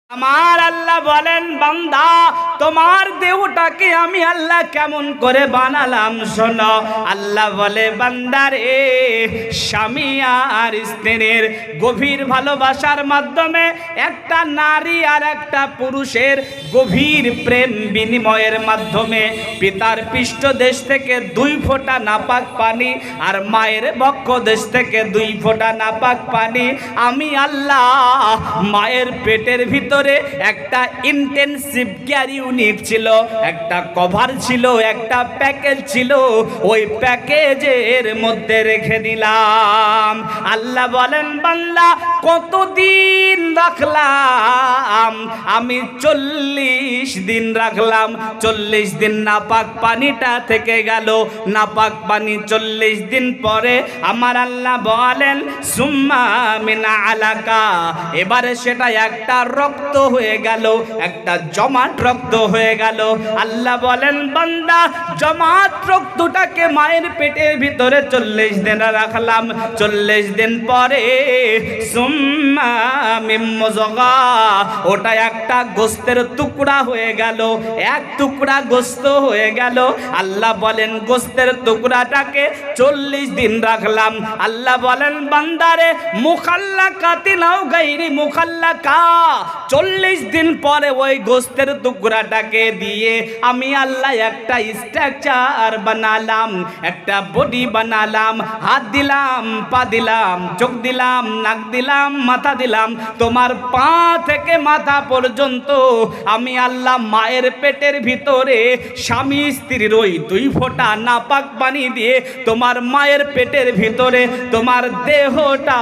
আমার আল্লাহ বলেন বান্দা তোমার দেহটাকে আমি আল্লাহ কেমন করে বানালাম শোনো। আল্লাহ বলে বান্দারে স্বামী আর স্ত্রীর গভীর ভালোবাসার মাধ্যমে একটা নারী আর একটা পুরুষের গভীর প্রেম বিনিময়ের মাধ্যমে পিতার পৃষ্ঠদেশ থেকে 2 ফোঁটা নাপাক পানি আর মায়ের বক্ষ দেশ থেকে 2 ফোঁটা নাপাক পানি আমি আল্লাহ মায়ের পেটের ভিতরে একটা ইন্টেনসিভ কেয়ার ইউনিট ছিল, একটা কভার ছিল, একটা প্যাকেজ ছিল, ওই প্যাকেজের মধ্যে রেখে দিলাম। আল্লাহ বলেন বান্দা কতদিন রাখলাম? আমি 40 দিন রাখলাম। 40 দিন নাপাক পানিটা থেকে গেল। নাপাক পানি 40 দিন পরে আমার আল্লাহ বলেন সুম্মা মিন আলাকা, এবারে সেটা একটা রক্ত হয়ে গেল, একটা জমাট রক্ত হয়ে গেল। আল্লাহ বলেন বান্দা জমাট রক্তটাকে মায়ের পেটের ভিতরে 40 দিন রাখলাম। 40 দিন পরে সুম্মা মিন মুযগা, ওটা একটা গোস্তের টুকরা হয়ে গেল, এক টুকরা গোস্ত হয়ে গেল। আল্লাহ বলেন গোস্তের টুকরাটাকে 40 দিন রাখলাম। আল্লাহ বলেন বান্দারে মুখাল্লাকাতিন আও গায়রি মুখাল্লাকা, 40 দিন পরে ওই গোস্তের টুকরাটাকে দিয়ে আমি আল্লাহ একটা স্ট্রাকচার বানালাম, একটা বডি বানালাম। হাত দিলাম, পা দিলাম, চোখ দিলাম, নাক দিলাম, মাথা দিলাম। তোমার পা থেকে মাথা পর্যন্ত আমি আল্লাহ মায়ের পেটের ভিতরে স্বামী স্ত্রীর ওই 2 ফোঁটা নাপাক পানি দিয়ে তোমার মায়ের পেটের ভিতরে তোমার দেহটা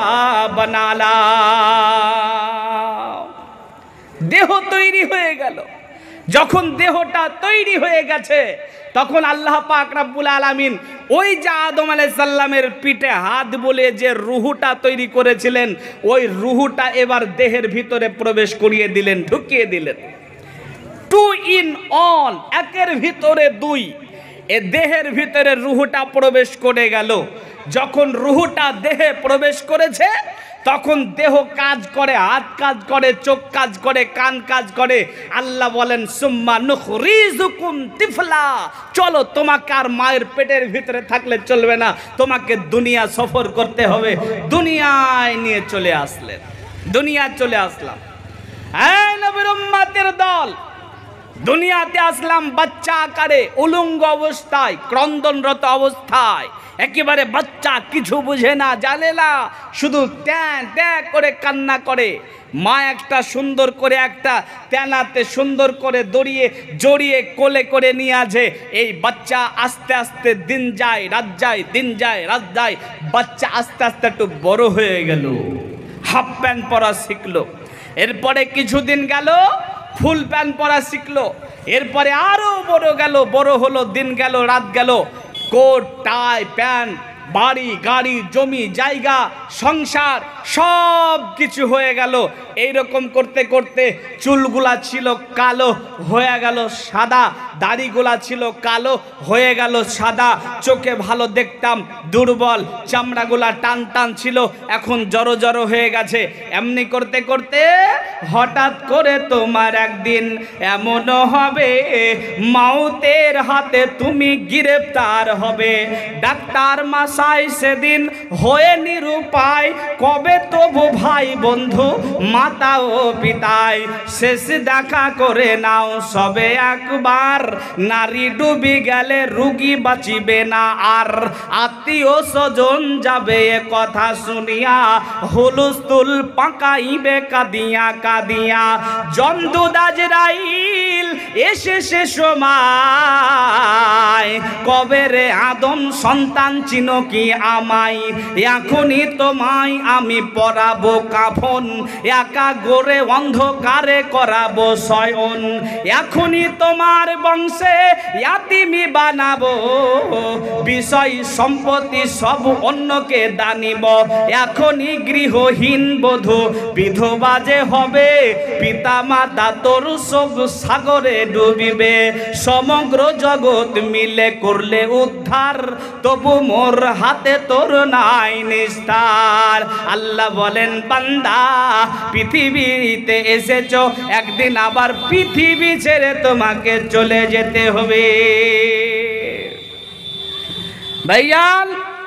বানালাম। দেহ তৈরি হয়ে গেল। যখন দেহটা তৈরি হয়ে গেছে তখন আল্লাহ পাক রব্বুল আলামিন ওই যে আদম আলাইহিস সালামের পিঠে হাত বলে যে রুহুটা তৈরি করেছিলেন ওই রুহুটা এবার দেহের ভিতরে প্রবেশ করিয়ে দিলেন, ঢুকিয়ে দিলেন। 2 in 1, একের ভিতরে 2। এ দেহের ভিতরে রুহুটা প্রবেশ করে গেল। যখন রুহুটা দেহে প্রবেশ করেছে তখন দেহ কাজ করে, হাত কাজ করে, চোখ কাজ করে, কান কাজ করে। আল্লাহ বলেন সুম্মা নুখরিজুকুম তিফলা, চলো তোমাকে আর মায়ের পেটের ভিতরে থাকলে চলবে না, তোমাকে দুনিয়া সফর করতে হবে। দুনিয়ায় নিয়ে চলে আসলেন, দুনিয়া চলে আসলাম। এই নবীর উম্মতের দল, দুনিয়াতে আসলাম বাচ্চা আকারে, উলঙ্গ অবস্থায়, ক্রন্দনরত অবস্থায়, একেবারে বাচ্চা, কিছু বুঝে না, জানে না, শুধু ট্যাঁ ট্যাঁ করে কান্না করে। মা একটা সুন্দর করে একটা তেনাতে সুন্দর করে জড়িয়ে কোলে করে নিয়ে আসে। এই বাচ্চা আস্তে আস্তে দিন যায় রাত যায়, দিন যায় রাত যায়। বাচ্চা আস্তে আস্তে একটু বড় হয়ে গেল, হাফ প্যান্ট পরা শিখলো। এরপরে কিছুদিন গেল ফুল প্যান্ট পরা শিখলো। এরপরে আরো বড় গেল, বড় হলো, দিন গেল রাত গেল, কোট টাই প্যান্ট, বাড়ি গাড়ি জমি জায়গা সংসার সব কিছু হয়ে গেল। এইরকম করতে করতে চুলগুলা ছিল কালো হয়ে গেল সাদা, দাড়িগুলা ছিল কালো হয়ে গেল সাদা, চোখে ভালো দেখতাম, দুর্বল, চামড়াগুলা টান টান ছিল, এখন জড়ো জড়ো হয়ে গেছে। এমনি করতে করতে হঠাৎ করে তোমার একদিন এমনও হবে মাউতের হাতে তুমি গ্রেফতার হবে। ডাক্তার মাসাই সেদিন হয়ে নিরুপায়, কবে তবু ভাই বন্ধু মাতা ও পিতায় শেষ দেখা করে নাও সবে একবার। নারী ডুবি গেলে রুগী বাঁচিবে না আর, আত্মীয় স্বজন যাবে এ কথা শুনিয়া, হুলস্থুল পাকাইবে কাঁদিয়া কাঁদিয়া। জমদুদ আজরাইল এসে সে সময়, কবে রে আদম সন্তান চিনো কি আমায়, এখনই তোমায় আমি পরাবো কাফন, একা গোরে অন্ধকারে করাবো শয়ন, এখনই তোমার বংশে ইয়াতিমি বানাবো, বিষয় সম্পত্তি সব অন্যকে দানিব, এখনই গৃহহীন বধূ বিধবা যে হবে, পিতা মাতা তোর শোক সাগরে ডুবিবে, সমগ্র জগৎ মিলে করলে উদ্ধার, তবু মোর হাতে তোর নাই নিস্তার। আল্লাহ বলেন বান্দা পৃথিবীতে এসেছো, একদিন আবার পৃথিবী ছেড়ে তোমাকে চলে যেতে হবে। ভাইয়ান,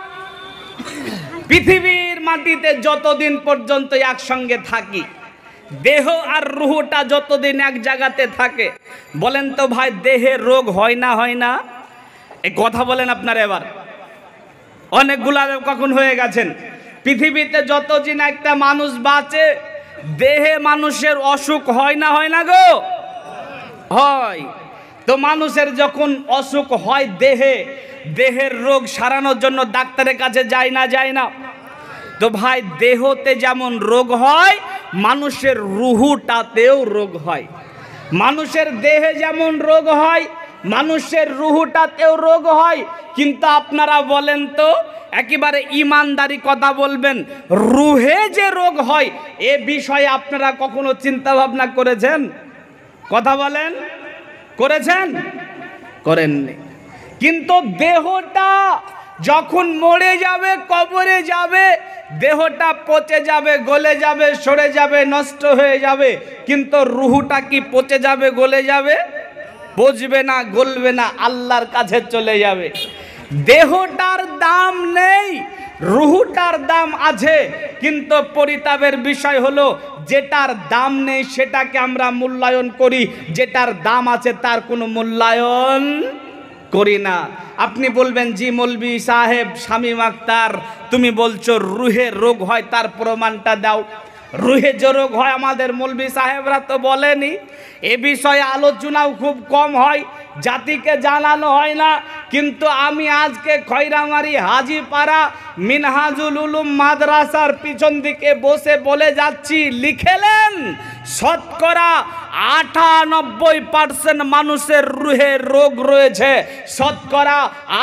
পৃথিবীর মাটিতে যতদিন পর্যন্ত একসঙ্গে থাকি, দেহ আর রুহটা যতদিন এক জায়গাতে থাকে, বলেন তো ভাই দেহে রোগ হয় না হয় না? এই কথা বলেন আপনারা। এবার অনেকগুলা কখন হয়ে গেছেন, পৃথিবীতে যতদিন একটা মানুষ বাঁচে দেহে মানুষের অসুখ হয় না হয় না গো? হয়। তো মানুষের যখন অসুখ হয় দেহের রোগ সারানোর জন্য ডাক্তারের কাছে যায় না যায় না? তো ভাই দেহতে যেমন রোগ হয় মানুষের রুহুটাতেও রোগ হয়। মানুষের দেহে যেমন রোগ হয় মানুষের রুহুটাতেও রোগ হয়। কিন্তু আপনারা বলেন তো, একেবারে ইমানদারি কথা বলবেন, রুহে যে রোগ হয় এ বিষয়ে আপনারা কখনো চিন্তা ভাবনা করেছেন? কথা বলেন, করেছেন? করেননি। কিন্তু দেহটা যখন মরে যাবে, কবরে যাবে, দেহটা পচে যাবে, গলে যাবে, সরে যাবে, নষ্ট হয়ে যাবে, কিন্তু রুহুটা কি পচে যাবে, গলে যাবে? পচবে না, গলবে না, আল্লাহর কাছে চলে যাবে। দেহটার দাম নেই, রুহুটার দাম আছে। কিন্তু পরিতাপের বিষয় হলো যেটার দাম নেই সেটাকে আমরা মূল্যায়ন করি, যেটার দাম আছে তার কোনো মূল্যায়ন করি না। আপনি বলবেন জি মৌলভী সাহেব শামীম আক্তার, তুমি বলছো রুহে রোগ হয়, তার প্রমাণটা দাও। রুহে যে রোগ হয় আমাদের মৌলভী সাহেবরা তো বলেনি, এ বিষয়ে আলোচনাও খুব কম হয়, জাতিকে জানানো হয় না। কিন্তু আমি আজকে খয়রামারি হাজিপাড়া মিনহাজুল উলুম মাদ্রাসার পিছন দিকে বসে বলে যাচ্ছি, লিখেলেন শতকরা 98% মানুষের রুহে রোগ রয়েছে। শতকরা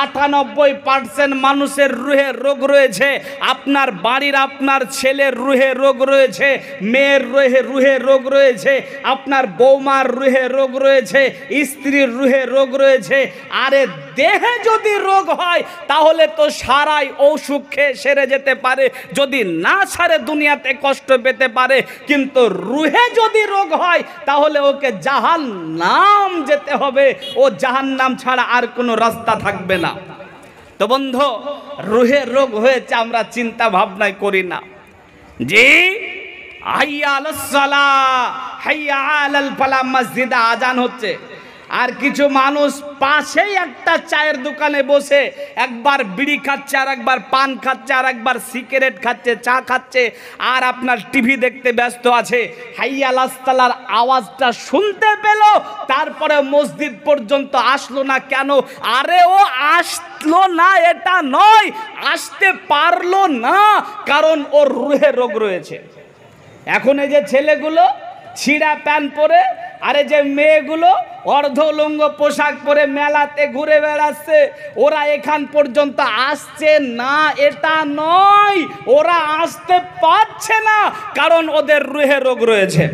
98% মানুষের রুহে রোগ রয়েছে। আপনার বাড়ির আপনার ছেলের রুহে রোগ রয়েছে, মেয়ের রুহে রোগ রয়েছে, আপনার বৌমার রুহে রোগ রয়েছে, স্ত্রীর রুহে রোগ রয়েছে। আরে দেহে যদি রোগ হয় তাহলে তো সারাই অসুখ খেয়ে সেরে যেতে পারে, যদি না সারে দুনিয়াতে কষ্ট পেতে পারে। কিন্তু রুহে যদি রোগ হয় তাহলে ওকে জাহান্নাম যেতে হবে, ও জাহান্নাম ছাড়া আর কোনো রাস্তা থাকবে না। তো বন্ধু, রুহে রোগ হয়েছে আমরা চিন্তা ভাবনাই করি না। জি হাইয়া আলাস সালাহ হাইয়া আলাল ফালাহ, মসজিদে আজান হচ্ছে, আর কিছু মানুষ পাশেই একটা চায়ের দোকানে বসে একবার বিড়ি খাচ্ছে, আর একবার পান খাচ্ছে, আর একবার সিগারেট খাচ্ছে, চা খাচ্ছে, আর আপনার টিভি দেখতে ব্যস্ত আছে। হাইয়া আলাস সালাহর আওয়াজটা শুনতে পেল, তারপরে মসজিদ পর্যন্ত আসলো না। কেন? আরে ও আসলো না এটা নয়, আসতে পারলো না, কারণ ওর রুহে রোগ রয়েছে। এখন এই যে ছেলেগুলো ছিঁড়া প্যান্ট পরে, আরে যে মেয়েগুলো অর্ধলঙ্গ পোশাক পরে মেলাতে ঘুরে বেড়াচ্ছে, ওরা এখান পর্যন্ত আসছে না এটা নয়, ওরা আসতে পারছে না কারণ ওদের রুহে রোগ রয়েছে।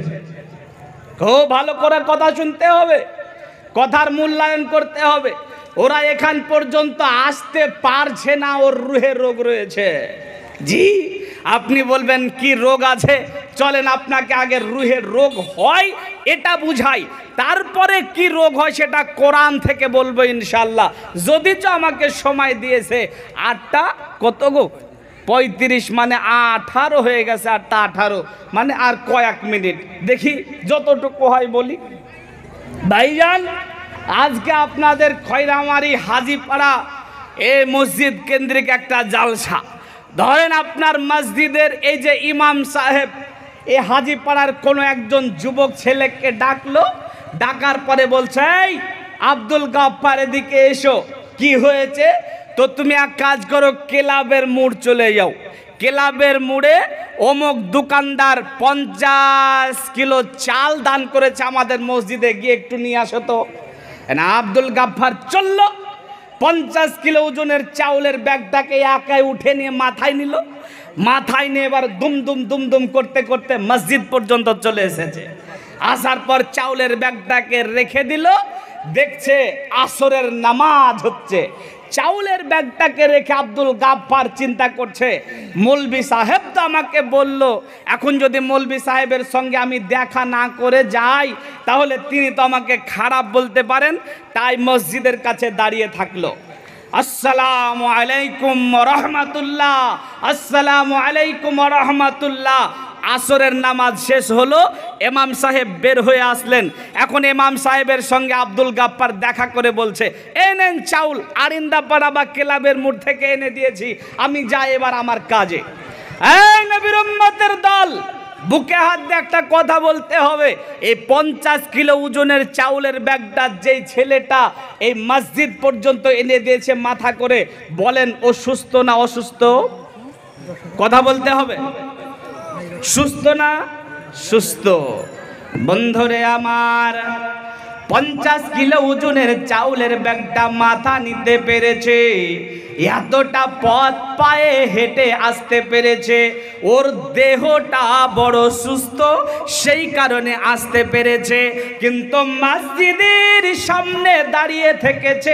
খুব ভালো করে কথা শুনতে হবে, কথার মূল্যায়ন করতে হবে। ওরা এখান পর্যন্ত আসতে পারছে না, ওর রুহে রোগ রয়েছে। জি, আপনি বলবেন কি রোগ আছে, চলেন আপনাকে আগে রুহের রোগ হয় এটা বুঝাই, তারপরে কি রোগ হয় সেটা কোরআন থেকে বলবো ইনশাল্লাহ। যদি তো আমাকে সময় দিয়েছে 8টা কত গো 35, মানে 18 হয়ে গেছে, 8টা 18, মানে আর কয়েক মিনিট, দেখি যতটুকু হয় বলি। ভাইজান, আজকে আপনাদের খয়রামারি হাজিপাড়া এই মসজিদ কেন্দ্রিক একটা জালসা। ধরেন আপনার মসজিদের এই যে ইমাম সাহেব এই হাজিপাড়ার কোনো একজন যুবক ছেলেকে ডাকলো, ডাকার পরে বলছে, এই আব্দুল গাফফার এদিকে এসো। কি হয়েছে? তো তুমি এক কাজ করো, ক্লাবের মোড় চলে যাও, ক্লাবের মোড়ে অমুক দোকানদার 50 কিলো চাল দান করেছে আমাদের মসজিদে, গিয়ে একটু নিয়ে আসো তো। না, আব্দুল গাফফার চললো, 50 কিলো ওজনের চাউলের ব্যাগটাকে একাই উঠে নিয়ে মাথায় নিল, মাথায় নিয়ে এবার দুমদুম দুমদুম করতে করতে মসজিদ পর্যন্ত চলে এসেছে। আসার পর চাউলের ব্যাগটাকে রেখে দিল, দেখছে আসরের নামাজ হচ্ছে, চাউলের ব্যাগটাকে রেখে আব্দুল গাফফার চিন্তা করছে, মৌলভী সাহেব তো আমাকে বলল, এখন যদি মৌলভী সাহেবের সঙ্গে আমি দেখা না করে যাই তাহলে তিনি তো আমাকে খারাপ বলতে পারেন। তাই মসজিদের কাছে দাঁড়িয়ে থাকলো। আসসালামু আলাইকুম রহমাতুল্লাহ, আসসালামু আলাইকুম রহমাতুল্লাহ। আসরের নামাজ শেষ হলো, ইমাম সাহেব বের হয়ে আসলেন। এখন ইমাম সাহেবের সঙ্গে আব্দুল গাফফার দেখা করে বলছে, এই নেন চাউল, আরিন্দাপাড়া বা ক্লাবের মোড় থেকে এনে দিয়েছি, আমি যাই এবার আমার কাজে। এই নবীর উম্মতের দল, বুকে হাত দিয়ে একটা কথা বলতে হবে, এই 50 কিলো ওজনের চাউলের ব্যাগটা যেই ছেলেটা এই মসজিদ পর্যন্ত এনে দিয়েছে মাথা করে, বলেন ও সুস্থ না অসুস্থ? কথা বলতে হবে, সুস্থ না সুস্থ? বন্ধুরে আমার, 50 কিলো ওজনের চাউলের ব্যাগটা মাথা নিতে পেরেছে, এতটা পথ পায়ে হেঁটে আসতে পেরেছে, ওর দেহটা বড় সুস্থ, সেই কারণে আসতে পেরেছে। কিন্তু মসজিদের সামনে দাঁড়িয়ে থেকেছে,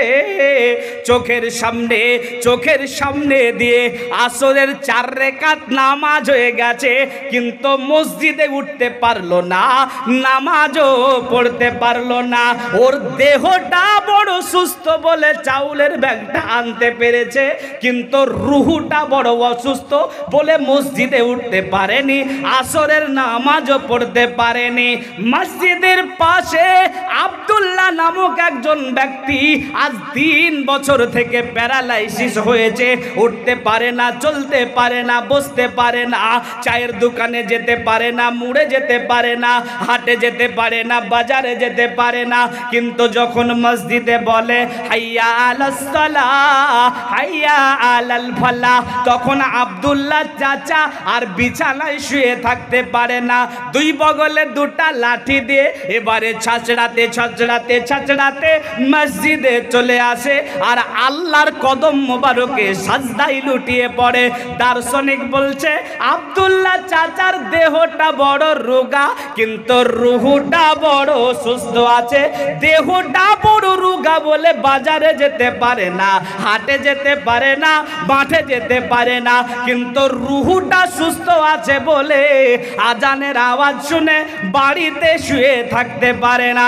চোখের সামনে দিয়ে আসরের 4 রাকাত নামাজ হয়ে গেছে, কিন্তু মসজিদে উঠতে পারলো না, নামাজও পড়তে পারলো না। ওর দেহটা বড় সুস্থ বলে চাউলের ব্যাগটা আনতে পেরেছে, কিন্তু রুহুটা বড় অসুস্থ বলে মসজিদে উঠতে পারেনি, আসরের নামাজও পড়তে পারেনি। মসজিদের পাশে আব্দুল্লাহ নামক একজন ব্যক্তি আজ 3 বছর থেকে প্যারালাইসিস হয়েছে, উঠতে পারে না, চলতে পারে না, বসতে পারে না, চায়ের দোকানে যেতে পারে না, মুড়ে যেতে পারে না, হাটে যেতে পারে না, বাজারে যেতে পারে না। কিন্তু যখন মসজিদে বলে হাইয়া আলাস সালাহ, হাইয়া আলাল ফালাহ, তখন আব্দুল্লাহ চাচা আর বিছানায় শুয়ে থাকতে পারে না, 2 বগলে 2টা লাঠি দিয়ে এবারে ছাচড়াতে মসজিদে চলে আসে আর আল্লাহর কদম মোবারকে সাজদায় লুটিয়ে পড়ে। দার্শনিক বলছে আব্দুল্লাহ চাচার দেহটা বড় রোগা, কিন্তু রুহুটা বড় সুস্থ আছে। দেহটা বড় রোগা বলে বাজারে যেতে পারে না, হাটে যেতে পারে না, মাঠে যেতে পারে না, কিন্তু রুহুটা সুস্থ আছে বলে আজানের আওয়াজ শুনে বাড়িতে শুয়ে থাকতে পারে না।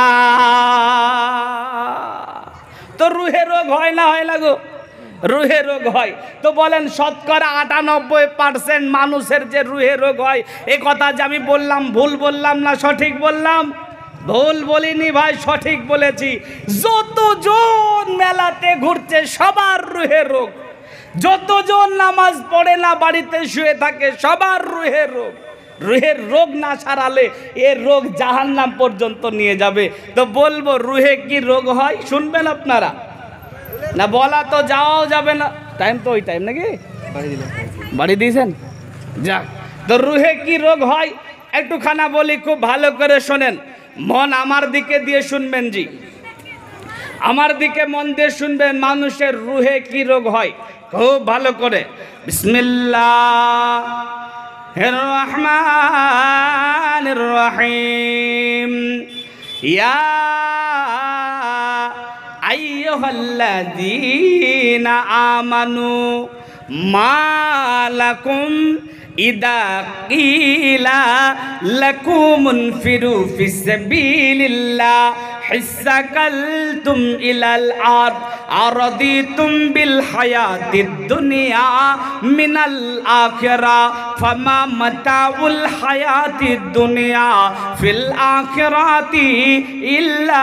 তো রুহে রোগ হয় না, হয় না গো? রুহে রোগ হয়। তো বলেন শতকরা 98% মানুষের যে রুহে রোগ হয়, এ কথা যে আমি বললাম ভুল বললাম না সঠিক বললাম? ভুল বলিনি ভাই, সঠিক বলেছি। যতজন মেলাতে ঘুরছে সবার রুহে রোগ, যতজন নামাজ পড়ে না বাড়িতে শুয়ে থাকে সবার রুহে রোগ। রুহের রোগ না সারালে এর রোগ জাহান্নাম পর্যন্ত নিয়ে যাবে। তো বলবো রুহে কি রোগ হয়, শুনবেন আপনারা? না বলা তো যাওয়াও যাবে না, টাইম তো ওই টাইম নাকি বাড়ি দিয়েছেন। যাক, তো রুহে কি রোগ হয় একটুখানা বলি, খুব ভালো করে শোনেন, মন আমার দিকে দিয়ে শুনবেন জি, আমার দিকে মন দিয়ে শুনবেন। মানুষের রুহে কি রোগ হয় খুব ভালো করে। বিসমিল্লাহির রহমানির রহিম। ইয়া আইয়ুহাল্লাযীনা আমানু মা লাকুম ইদা কিলা লাকুম ইনফিরু ফিসাবিলিল্লাহ হিসাকালতুম ইলাল আরদ আরদিতুম বিল হায়াতিদ দুনিয়া মিনাল আখিরা ফামা মাতাউল হায়াতিদ দুনিয়া ফিল আখিরাতি ইল্লা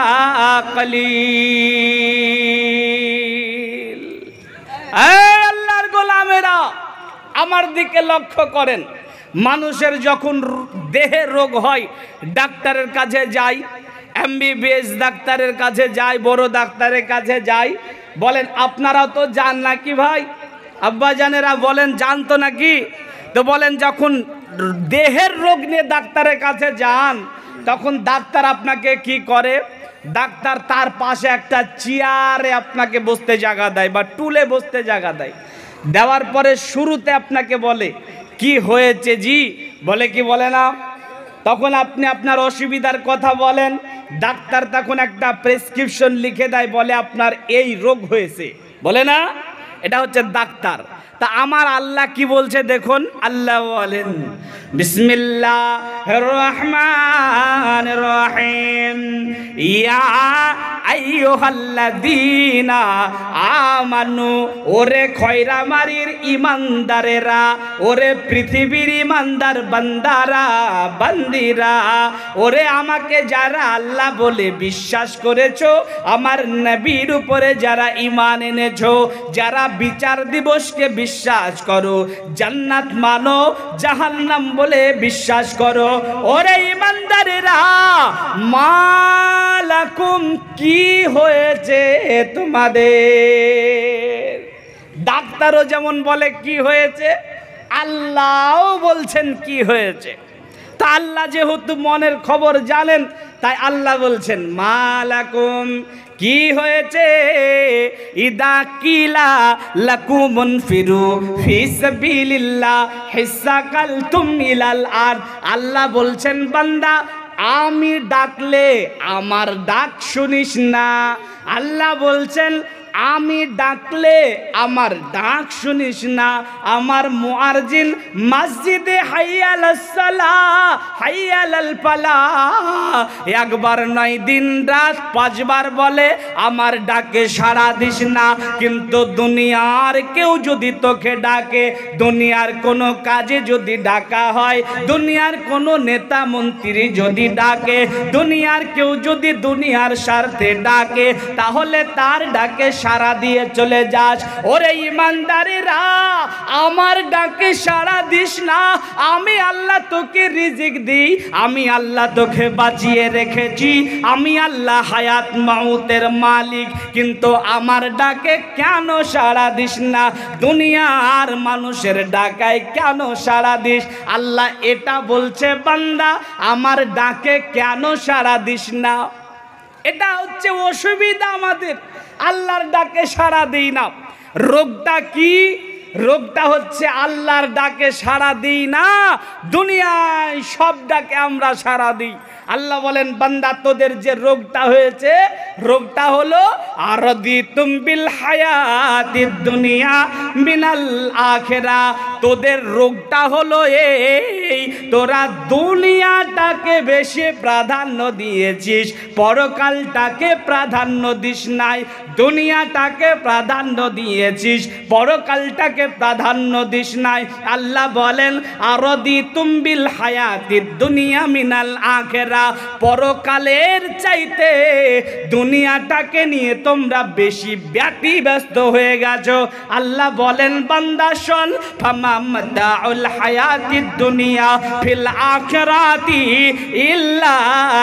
কালিল। এই আল্লাহর গোলামেরা আমার দিকে লক্ষ্য করেন, মানুষের যখন দেহে রোগ হয় ডাক্তারের কাছে যাই, MBBS ডাক্তারের কাছে যাই, বড় ডাক্তারের কাছে যাই। বলেন আপনারাও তো যান নাকি ভাই? আব্বাজানেরা বলেন যান তো নাকি? তো বলেন যখন দেহের রোগ নিয়ে ডাক্তারের কাছে যান তখন ডাক্তার আপনাকে কি করে? ডাক্তার তার পাশে একটা চেয়ারে আপনাকে বসতে জায়গা দেয় বা টুলে বসতে জায়গা দেয়। দেওয়ার পরে শুরুতে আপনাকে বলে কি হয়েছে জি, বলে কি বলে না? তখন আপনি আপনার অসুবিধার কথা বলেন, ডাক্তার তখন একটা প্রেসক্রিপশন লিখে দেয়, বলে আপনার এই রোগ হয়েছে। বলে না? এটা হচ্ছে ডাক্তার। তা আমার আল্লাহ কি বলছে দেখুন, আল্লাহ বলেন বিসমিল্লাহির রহমানির রহিম, ইয়া আইয়ুহাল্লাযীনা আমানু, ওরে খয়রামারির ইমানদারেরা, ওরে পৃথিবীর ইমানদার বান্দারা বান্দিরা, ওরে আমাকে যারা আল্লাহ বলে বিশ্বাস করেছো, আমার নবীর উপরে যারা ঈমান এনেছো, যারা বিচার দিবসকে বিশ্বাস করো, জান্নাত মানো, জাহান্নাম বলে বিশ্বাস করো, ওরে ইমানদারেরা, মালাকুম কি হয়েছে তোমাদের? ডাক্তারও যেমন বলে কি হয়েছে, আল্লাহও বলছেন কি হয়েছে। তা আল্লাহ যেহেতু মনের খবর জানেন, তাই আল্লাহ বলছেন মালাকুম কি হয়েছে, ইদা কিলা লাকুমুন ফিরু ফি সাবিলিল্লাহ হিসাকালতুম ইলাল আরদ। আল্লাহ বলছেন বান্দা আমি ডাকলে আমার ডাক শুনিস না। আল্লাহ বলছেন আমি ডাকলে আমার ডাক শুনিস না। আমার মুয়াজ্জিন মসজিদে হাইয়া আলাস সালাহ হাইয়া আলাল ফালাহ একবার নয় দিন রাত 5 বার বলে, আমার ডাকে সাড়া দিস না। কিন্তু দুনিয়ার কেউ যদি তোকে ডাকে, দুনিয়ার কোনো কাজে যদি ডাকা হয়, দুনিয়ার কোনো নেতা মন্ত্রী যদি ডাকে, দুনিয়ার কেউ যদি দুনিয়ার স্বার্থে ডাকে, তাহলে তার ডাকে সাড়া দিয়ে চলে যাস। ওরে ইমানদারেরা, আমার ডাকে সাড়া দিস না। আমি আল্লাহ তোকে রিজিক দিই, আমি আল্লাহ তোকে বাঁচিয়ে রেখেছি, আমি আল্লাহ হায়াত মাউতের মালিক, কিন্তু আমার ডাকে কেন সাড়া দিস না? দুনিয়ার মানুষের ডাকায় কেন সাড়া দিস? আল্লাহ এটা বলছে বান্দা আমার ডাকে কেন সাড়া দিস না। এটা হচ্ছে অসুবিধা আমাদের, আল্লাহর ডাকে সাড়া দিই না। রোগটা কি? রোগটা হচ্ছে আল্লাহর ডাকে সাড়া দিই না, দুনিয়ায় সব ডাকে আমরা সাড়া দিই। আল্লাহ বলেন বান্দা তোদের যে রোগটা হয়েছে, রোগটা হলো আরদিতুম বিল হায়াতিদ দুনিয়া মিনাল আখিরা। তোদের রোগটা হলো এই, তোরা দুনিয়াটাকে বেশি প্রাধান্য দিয়েছিস, পরকালটাকে প্রাধান্য দিস নাই। দুনিয়াটাকে প্রাধান্য দিয়েছিস, পরকালটাকে প্রাধান্য দিস নাই। আল্লাহ বলেন আরদিতুম বিল হায়াতিদ দুনিয়া মিনাল আখিরা, পরকালের চাইতে দুনিয়াটাকে নিয়ে তোমরা বেশি ব্যস্ত হয়ে গেছো। আল্লাহ বলেন বান্দা শোন, ফামামতাউল হায়াতিদ দুনিয়া ফিল আখিরাতি ইল্লা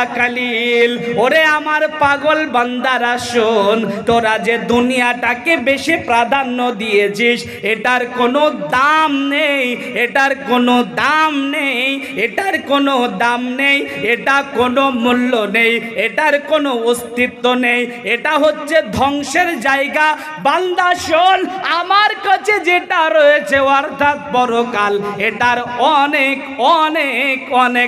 কালিল। ওরে আমার পাগল বান্দারা শোন, তোরা যে দুনিয়াটাকে বেশি প্রাধান্য দিয়েছিস, এটার কোনো দাম নেই, এটার কোনো দাম নেই, এটার কোনো দাম নেই, এটা কোনো মূল্য নেই, এটার কোনো অস্তিত্ব নেই, এটা হচ্ছে ধ্বংসের জায়গা। বান্দা শোন, আমার কাছে যেটা রয়েছে অর্থাৎ পরকাল, এটার অনেক অনেক অনেক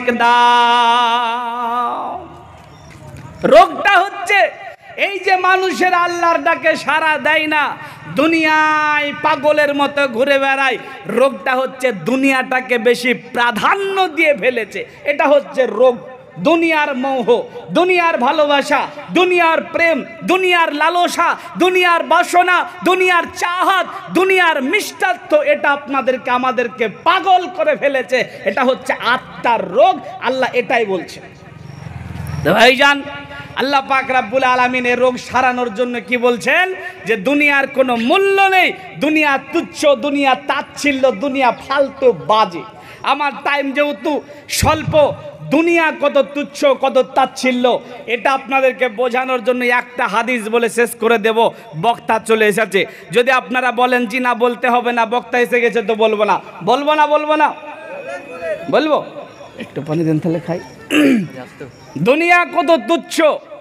দাম। রোগটা হচ্ছে এই যে মানুষের আল্লাহর ডাকে সাড়া দেয় না, দুনিয়ায় পাগলের মতো ঘুরে বেড়ায়। রোগটা হচ্ছে দুনিয়াটাকে বেশি প্রাধান্য দিয়ে ফেলেছে, এটা হচ্ছে রোগ। দুনিয়ার মোহ, দুনিয়ার ভালোবাসা, দুনিয়ার প্রেম, দুনিয়ার লালসা, দুনিয়ার বাসনা, দুনিয়ার চাহাত, দুনিয়ার মিষ্টাত্ব, এটা আপনাদেরকে আমাদেরকে পাগল করে ফেলেছে। এটা হচ্ছে আত্মার রোগ, আল্লাহ এটাই বলছে। ভাইজান, আল্লাহ পাক রব্বুল আলামিন এর রোগ সারানোর জন্য কি বলছেন? যে দুনিয়ার কোনো মূল্য নেই, দুনিয়া তুচ্ছ, দুনিয়া তাচ্ছিল্য, দুনিয়া ফালতু বাজে। আমার টাইম যেহেতু স্বল্প, দুনিয়া কত তুচ্ছ কত তাচ্ছিল্য, এটা আপনাদেরকে বোঝানোর জন্য একটা হাদিস বলে শেষ করে দেব। বক্তা চলে এসেছে, যদি আপনারা বলেন জি না বলতে হবে না, বক্তা এসে গেছে তো বলবো না, বলবো না, বলবো না, বলবো। একটু পানি দেন তাহলে খাই। দুনিয়া কত তুচ্ছ,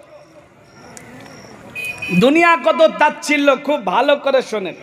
দুনিয়া কত তাচ্ছিল্য, খুব ভালো করে শোনেন।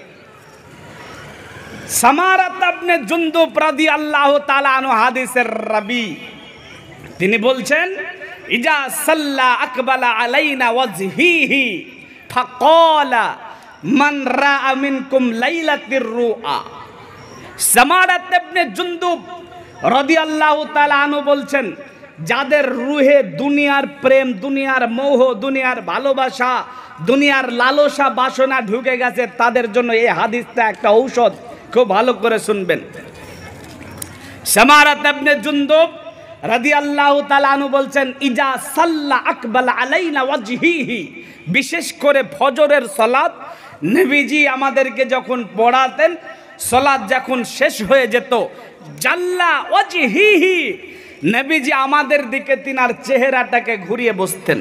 সামারাত ইবনে জুনদুব রাদিয়াল্লাহু তাআলা আনহু হাদিসের রাবী, তিনি বলছেন ইজা সাল্লা আকবালা আলাইনা ওয়াজহিহি ফাকালা মান রাআ মিনকুম লাইলাতির রুআ। সামারা ইবনে জুনদুব রাদিয়াল্লাহু তাআলা আনহু বলছেন, যাদের রুহে দুনিয়ার প্রেম, দুনিয়ার মোহ, দুনিয়ার ভালোবাসা, দুনিয়ার লালসা বাসনা ঢুকে গেছে, তাদের জন্য এই হাদিসটা একটা ঔষধ। খুব ভালো করে শুনবেন। সামারা ইবনে জুনদুব রাদিয়াল্লাহু তাআলা আনহু বলছেন, ইজা সাল্লা আকবালা আলাইনা ওয়াজহিহি, বিশেষ করে ফজরের সালাত নবীজি আমাদেরকে যখন পড়াতেন, সালাত যখন শেষ হয়ে যেত, জাল্লা ওয়াজহিহি, নবীজি আমাদের দিকে তিনার চেহারাটাকে ঘুরিয়ে বসতেন।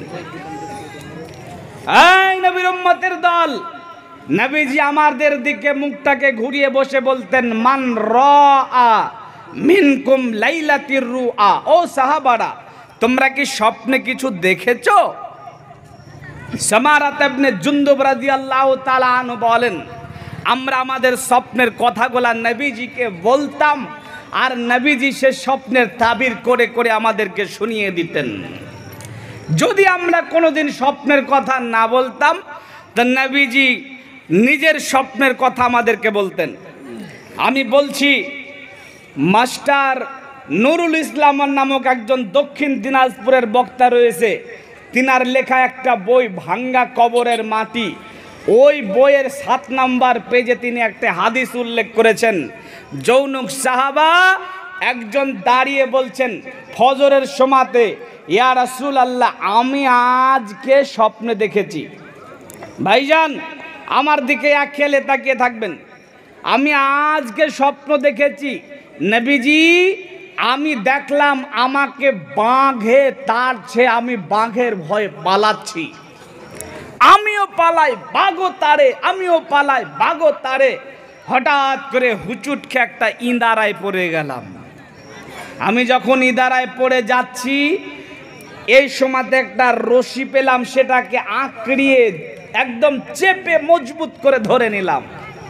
এই নবীর উম্মতের দল, নবীজি আমাদের দিকে মুখটাকে ঘুরিয়ে বসে বলতেন, মান রাআ মিনকুম লাইলাতির রুআ। ও সাহাবারা, তোমরা কি স্বপ্নে কিছু দেখেছো? সামারা ইবনে জুনদুব রাদিয়াল্লাহু তাআলা আনহু বলেন, আমরা আমাদের স্বপ্নের কথাগুলা নবীজিকে বলতাম, আর নবীজি সে স্বপ্নের তাবির করে করে আমাদেরকে শুনিয়ে দিতেন। যদি আমরা কোনোদিন স্বপ্নের কথা না বলতাম, তো নবীজি নিজের স্বপ্নের কথা আমাদেরকে বলতেন। আমি বলছি, মাস্টার নুরুল ইসলাম নামক একজন দক্ষিণ দিনাজপুরের বক্তা রয়েছে, তিনার লেখা একটা বই ভাঙ্গা কবরের মাটি। ওই বইয়ের 7 নাম্বার পেজে তিনি একটা হাদিস উল্লেখ করেছেন। জৌনুক সাহাবা একজন দাঁড়িয়ে বলছেন ফজরের সময়তে, ইয়া রাসূলুল্লাহ, আমি আজকে স্বপ্নে দেখেছি। ভাইজান, আমার দিকে এক খেলে তাকিয়ে থাকবেন। আমি আজকে স্বপ্ন দেখেছি নবীজি, আমি দেখলাম আমাকে বাঘে তাড়ছে, আমি বাঘের ভয়ে পালাচ্ছি। আমিও পালাই, বাঘও তাড়ে, আমিও পালাই, বাঘও তাড়ে। হঠাৎ করে হুচুট খেয়ে একটা ইঁদারায় পড়ে গেলাম। আমি যখন ইঁদারায় পড়ে যাচ্ছি, এই সময়তে একটা রশি পেলাম, সেটাকে আঁকড়িয়ে একদম চেপে মজবুত করে ধরে নিলাম।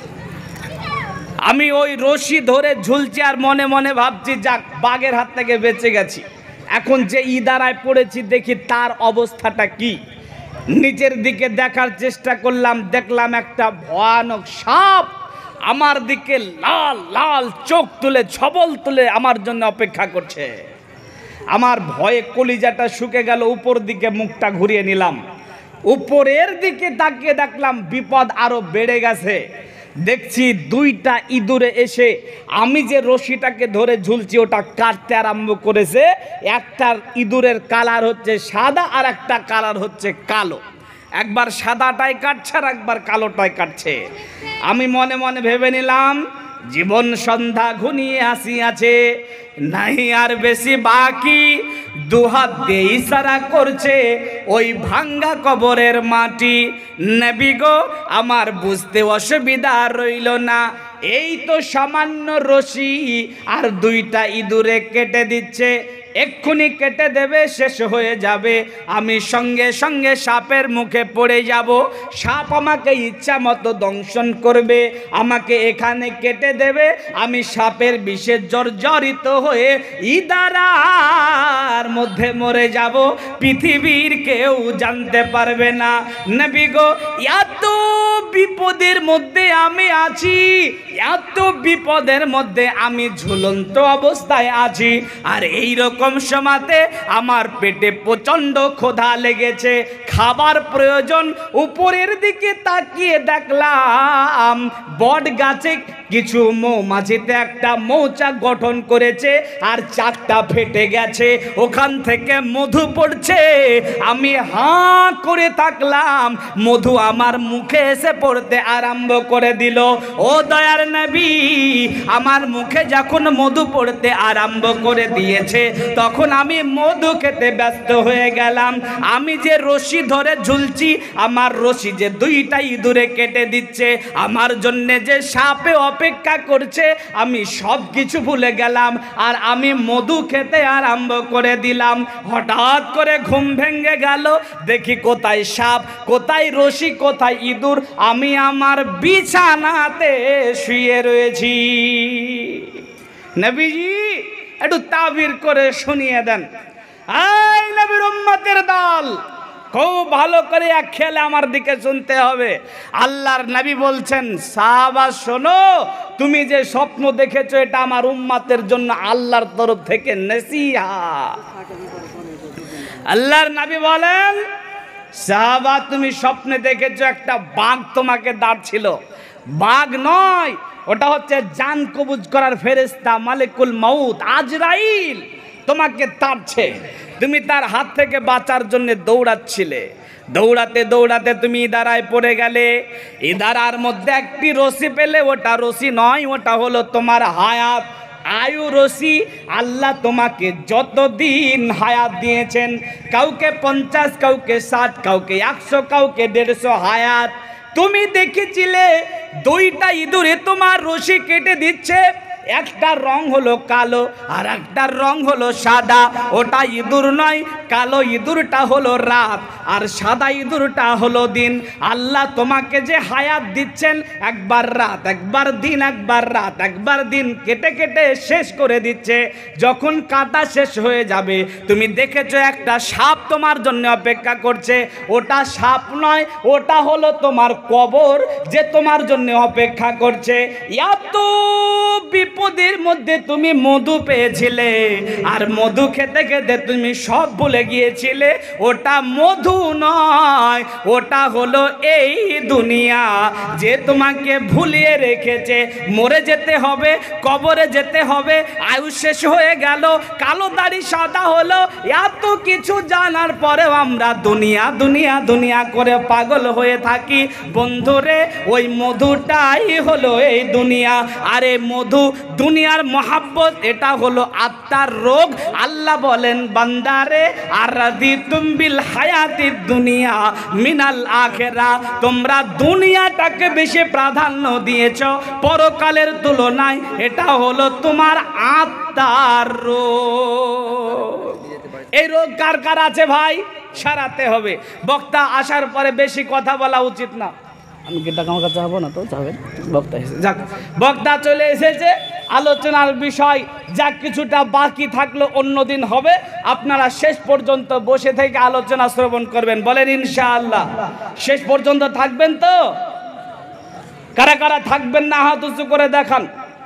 আমি ওই রশি ধরে ঝুলছি আর মনে মনে ভাবছি, যাক, বাঘের হাত থেকে বেঁচে গেছি। এখন যে ইদারায় পড়েছি, দেখি তার অবস্থাটা কি। নিচের দিকে দেখার চেষ্টা করলাম, দেখলাম একটা ভয়ানক সাপ আমার দিকে লাল লাল চোখ তুলে, ছবল তুলে আমার জন্য অপেক্ষা করছে। আমার ভয়ে কলিজাটা শুকে গেল। উপর দিকে মুখটা ঘুরিয়ে নিলাম, উপরের দিকে তাকিয়ে দেখলাম বিপদ আরো বেড়ে গেছে। দেখছি 2টা ইঁদুরে এসে আমি যে রশিটাকে ধরে ঝুলছি ওটা কাটতে আরম্ভ করেছে। একটার ইঁদুরের কালার হচ্ছে সাদা, আর একটা কালার হচ্ছে কালো। একবার সাদাটাই কাটছে আর একবার কালোটাই কাটছে। আমি মনে মনে ভেবে নিলাম, জীবন সন্ধ্যা ঘনিয়ে আসিয়াছে, নাই আর বেশি বাকি। দুহাত দিয়ে ইশারা করছে ওই ভাঙ্গা কবরের মাটি। নবী গো, আমার বুঝতে অসুবিধা রইল না, এই তো সামান্য রশি আর 2টা ইঁদুরে কেটে দিচ্ছে, এক্ষুনি কেটে দেবে, শেষ হয়ে যাবে। আমি সঙ্গে সঙ্গে সাপের মুখে পড়ে যাব। সাপ আমাকে ইচ্ছা মতো দংশন করবে, আমাকে এখানে কেটে দেবে। আমি সাপের বিষে জর্জরিত হয়ে ইদারার মধ্যে মরে যাব, পৃথিবীর কেউ জানতে পারবে না। নবী গো, এত বিপদের মধ্যে আমি আছি, এত বিপদের মধ্যে আমি ঝুলন্ত অবস্থায় আছি, আর এইরকম সময়তে আমার পেটে প্রচন্ড ক্ষুধা লেগেছে, খাবার প্রয়োজন। উপরের দিকে তাকিয়ে দেখলাম বট গাছে কিছু মৌমাছিতে একটা মৌচাক গঠন করেছে, আর চাকটা ফেটে গেছে, ওখান থেকে মধু পড়ছে। আমি হাঁ করে থাকলাম, মধু আমার মুখে এসে পড়তে আরম্ভ করে দিল। ও দয়ার নবী, আমার মুখে যখন মধু পড়তে আরম্ভ করে দিয়েছে, তখন আমি মধু খেতে ব্যস্ত হয়ে গেলাম। আমি যে রশি ধরে ঝুলছি, আমার রশি যে 2টা ইঁদুরে কেটে দিচ্ছে, আমার জন্যে যে সাপে অপেক্ষা করছে, আমি সব কিছু ভুলে গেলাম, আর আমি মধু খেতে আরম্ভ করে দিলাম। হঠাৎ করে ঘুম ভেঙে গেল, দেখি কোথায় সাপ, কোথায় রশি, কোথায় ইঁদুর, আমি আমার বিছানাতে শুয়ে রয়েছি। নবীজি একটু তাবির করে শুনিয়ে দেন। এই নবীর উম্মতের দল, খুব ভালো করে এক খেলে আমার দিকে শুনতে হবে। আল্লাহর নবী বলছেন, সাহাবা শোনো, তুমি যে স্বপ্ন দেখেছো এটা আমার উম্মতের জন্য আল্লাহর তরফ থেকে নসিহত। আল্লাহর নবী বলেন, সাহাবা তুমি স্বপ্নে দেখেছো একটা বাঘ তোমাকে দাঁড়ছিল। বাঘ নয়, ওটা হচ্ছে জান কবুজ করার ফেরেশতা মালিকুল মউত আজরাইল তোমাকে তাড়ছে। তুমি তার হাত থেকে বাঁচার জন্য দৌড়াচ্ছিলে। দৌড়াতে দৌড়াতে তুমি ইদারায় পড়ে গেলে। ইদারার মধ্যে একটি রশি পেলে, ওটা রশি নয়, ওটা হলো তোমার হায়াত, আয়ু রশি। আল্লাহ তোমাকে যতদিন হায়াত দিয়েছেন, কাউকে 50, কাউকে 60, কাউকে 100, কাউকে 150 হায়াত। তুমি দেখেছিলে দুইটা ইঁদুরে তোমার রশি কেটে দিচ্ছে। একটার রং হলো কালো আর একটার রং হলো সাদা। ওটা ইঁদুর নয়, কালো ইঁদুরটা হলো রাত আর সাদা ইঁদুরটা হলো দিন। আল্লাহ তোমাকে যে হায়াত দিচ্ছেন, একবার রাত একবার দিন, একবার রাত একবার দিন কেটে কেটে শেষ করে দিচ্ছে। যখন কাটা শেষ হয়ে যাবে, তুমি দেখেছো একটা সাপ তোমার জন্য অপেক্ষা করছে। ওটা সাপ নয়, ওটা হলো তোমার কবর যে তোমার জন্য অপেক্ষা করছে। এত বিপদের মধ্যে তুমি মধু পেয়েছিলে, আর মধু খেতে খেতে তুমি সব ভুলে গিয়েছিলে। ওটা মধু নয়, ওটা হলো এই দুনিয়া যে তোমাকে ভুলিয়ে রেখেছে। মরে যেতে হবে, কবরে যেতে হবে, আয়ু শেষ হয়ে গেল, কালো দাড়ি সাদা হলো। এত কিছু জানার পরেও আমরা দুনিয়া দুনিয়া দুনিয়া করে পাগল হয়ে থাকি। বন্ধুরে, ওই মধুটাই হলো এই দুনিয়া। আর এই মধু দুনিয়ার মহাব্বত, এটা হলো আত্মার রোগ। আল্লাহ বলেন, বান্দারে আরাদিতুম বিল হায়াতিদ দুনিয়া মিনাল আখিরা, তোমরা দুনিয়াটাকে বেশি প্রাধান্য দিয়েছ পরকালের তুলনায়। এটা হলো তোমার আত্মার রোগ। এই রোগ কার কার আছে ভাই? সারাতে হবে। বক্তা আসার পরে বেশি কথা বলা উচিত না। আমি কি টাকা আমার কাছে যাবো না, তো যাবেন। বক্তা এসে যাক, বক্তা চলে এসেছে। আলোচনার বিষয় যা কিছুটা বাকি থাকলো অন্যদিন হবে। আপনারা শেষ পর্যন্ত বসে থেকে আলোচনা শ্রবণ করবেন, বলেন ইনশাআল্লাহ। শেষ পর্যন্ত থাকবেন তো? কারা কারা থাকবেন না হাত উঁচু করে দেখান।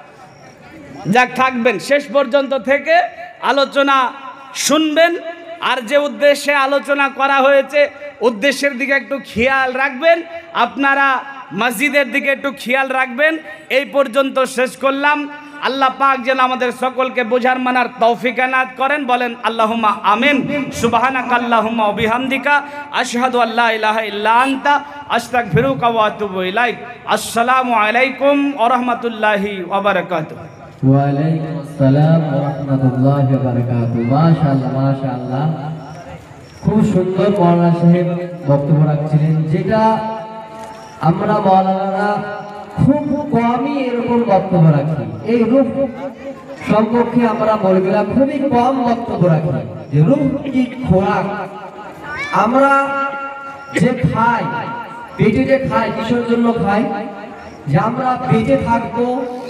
যাক, থাকবেন। শেষ পর্যন্ত থেকে আলোচনা শুনবেন। আর যে উদ্দেশ্যে আলোচনা করা হয়েছে, উদ্দেশ্যের দিকে একটু খেয়াল রাখবেন। আপনারা মসজিদের দিকে একটু খেয়াল রাখবেন। এই পর্যন্ত শেষ করলাম। আল্লাহ পাক যেন আমাদের সকলকে বোঝার মানার তৌফিক এনায়েত করেন, বলেন আল্লাহুম্মা আমিন। সুবহানাকা আল্লাহুম্মা ওয়া বিহামদিকা আশহাদু আল্লা ইলাহা ইল্লা আনতা আস্তাগফিরুকা ওয়া আতুবু ইলাইক। আসসালামু আলাইকুম ওয়া রাহমাতুল্লাহি ওয়া বারাকাতুহু। ওয়া আলাইকুম আসসালাম ওয়া রাহমাতুল্লাহি ওয়া বারাকাতুহু। মাশাআল্লাহ, মাশাআল্লাহ, খুব সুন্দর মাওলানা সাহেব বক্তব্য রাখছিলেন, যেটা আমরা মাওলানারা খুব কমই এরকম বক্তব্য রাখি। এই রূহ সম্পর্কে আমরা মৌলবীরা খুবই কম বক্তব্য রাখি। যে রূহ কি খোরাক, আমরা যে খাই, পেটে যে খাই, কিসের জন্য খাই? যে আমরা পেটে থাকবো,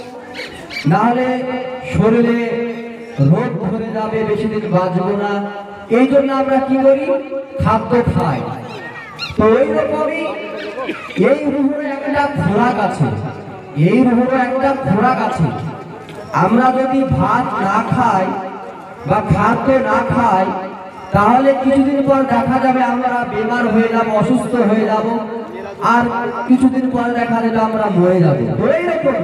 নাহলে শরীরে রোগ ধরে যাবে, বেশি দিন বাঁচবো না। এই জন্য আমরা কি করি? খাদ্য খাই। তো ওই রকমই এই রুহের একটা খোরাক আছে, এই রুহের একটা খোরাক আছে। আমরা যদি ভাত না খাই বা খাদ্য না খাই, তাহলে কিছুদিন পর দেখা যাবে আমরা বেমার হয়ে যাব, অসুস্থ হয়ে যাব, আর কিছুদিন পর দেখা যাবে আমরা মরে যাব। ওই রকম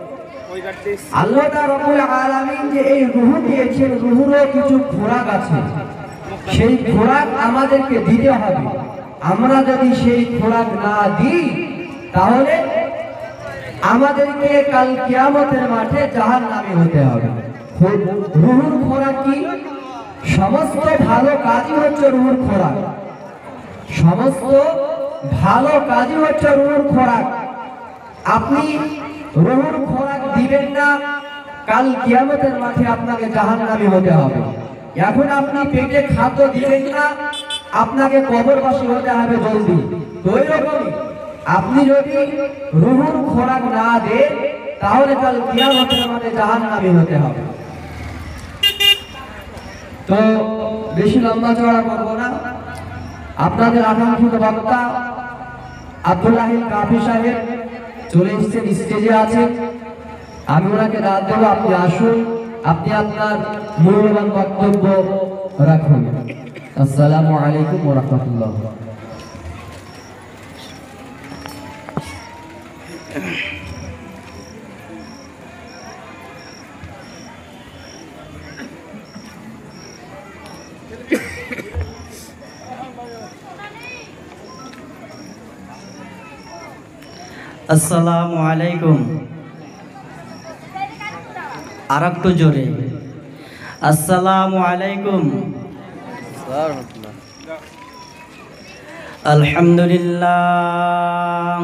আল্লাহ রাব্বুল আলামিন যে এই রূহ দিয়েছেন, রূহেরও কিছু খোরাক আছে। সেই খোরাক আমাদেরকে দিতে হবে। আমরা যদি সেই খোরাক না দিই, তাহলে আমাদেরকে কাল কিয়ামতের মাঠে জাহান্নামী হতে হবে। রূহের খোরাক কি? সমস্ত ভালো কাজই হচ্ছে রূহের খোরাক। সমস্ত ভালো কাজই হচ্ছে রূহের খোরাক। আপনি রূহের খোরাক দিবেন না, কাল কিয়ামতের মাঠে আপনাকে জাহান্নামী হতে হবে। এখন আপনি পেটে খাদ্য দিবেন না, আপনাকে কবরবাসী হতে হবে জলদি। তো ওই রকমই আপনি যদি রূহের খোরাক না দেন, তাহলে কাল কিয়ামতের মাঠে জাহান্নামী হতে হবে। তো বেশি লম্বা চড়া করবো না, আপনাদের আকাঙ্ক্ষিত বক্তা আব্দুল রাহিম কাফি সাহেব চলে এসেছেন, স্টেজে আছে। আমি ওনাকে রাত দেবো, আপনি আসুন, আপনি আপনার মূল্যবান বক্তব্য রাখুন। আসসালামু আলাইকুম ওয়া রাহমাতুল্লাহ। আসসালামু আলাইকুম। আর একটু জোরে, আসসালামু আলাইকুম। আলহামদুলিল্লাহ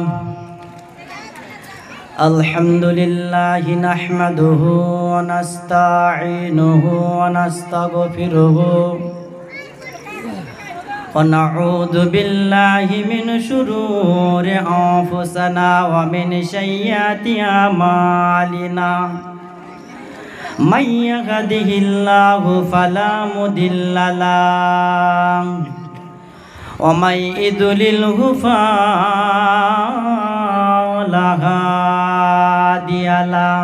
আলহামদুলিল্লাহি নাহমাদুহু ওয়া নাস্তাঈনুহু ওয়া নাস্তাগফিরুহু ونعوذ بالله من شرور أنفسنا ومن سيئات أعمالنا من يهده الله فلا مضل له ومن يضلله فلا هادي له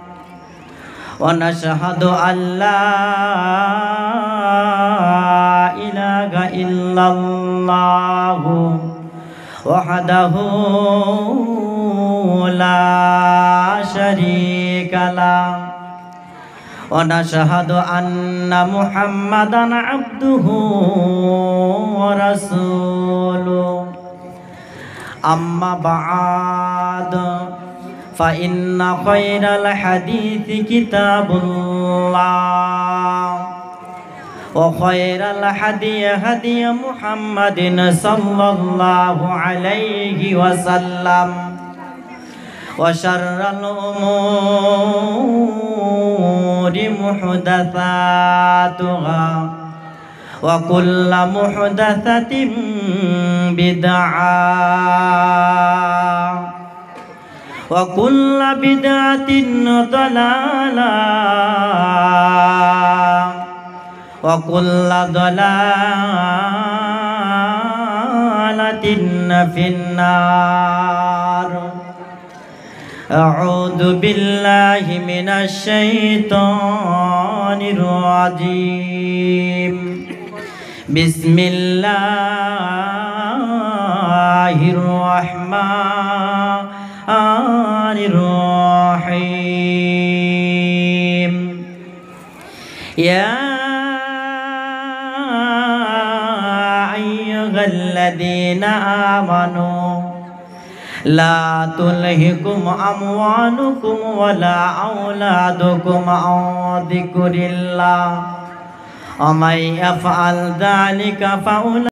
ونشهد أن لا إله إلا الله وحده لا شريك له ونشهد أن محمدا عبده ورسوله أما بعد فإن خير الحديث كتاب الله وخير الهدي هدي محمد صلى الله عليه وسلم وشر الأمور محدثاتها وكل محدثة بدعة وكل بدعة ضلالة وكل ضلالة في النار. أعوذ بالله من الشيطان الرجيم. بسم الله الرحمن الرحيم. يا أيها الذين آمنوا لا تلهكم أموالكم ولا أولادكم عن ذكر الله ومن يفعل ذلك فأولئك